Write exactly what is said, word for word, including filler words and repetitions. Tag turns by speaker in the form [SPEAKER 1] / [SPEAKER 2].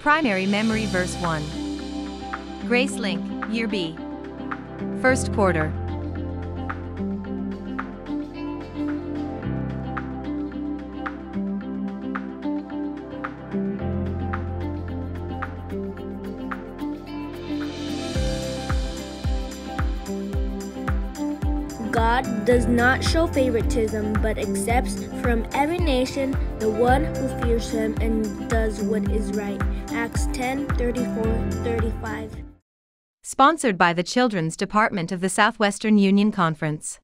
[SPEAKER 1] Primary Memory Verse one. Grace Link, Year B. First Quarter.
[SPEAKER 2] God does not show favoritism, but accepts from every nation the one who fears him and does what is right. Acts ten, thirty-four, thirty-five.
[SPEAKER 1] Sponsored by the Children's Department of the Southwestern Union Conference.